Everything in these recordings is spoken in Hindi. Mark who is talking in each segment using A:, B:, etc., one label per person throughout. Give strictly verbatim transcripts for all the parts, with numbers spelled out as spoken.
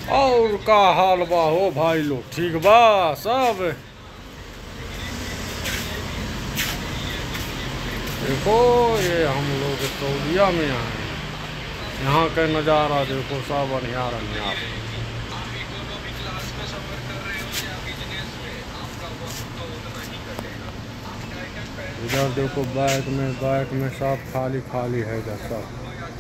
A: और का हाल बा हो भाई लोग, ठीक बा सब। देखो ये हम लोग सऊदीया में आए, यहाँ का नज़ारा देखो, सब अनिहार अनिहार। इधर देखो बैग में बैग में सब खाली खाली है इधर सब।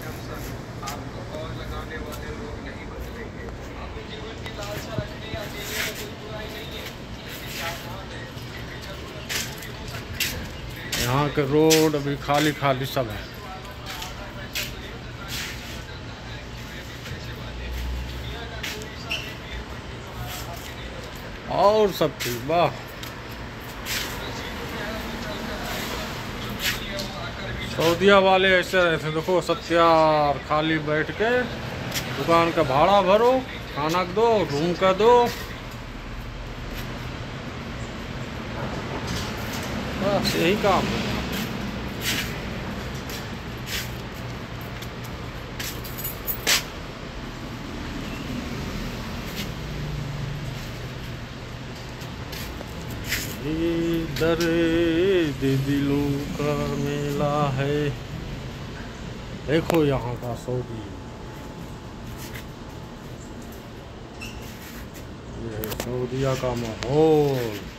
A: यहाँ के रोड अभी खाली खाली सब है। और सब ठीक बा। सऊदीया वाले ऐसे रहते, देखो सत्यार खाली बैठ के दुकान का भाड़ा भरो, खाना दो, रूम का दो, बस यही काम है। दर्द दिलों का मेला है, देखो यहाँ का सऊदी, ये है सऊदीया का माहौल।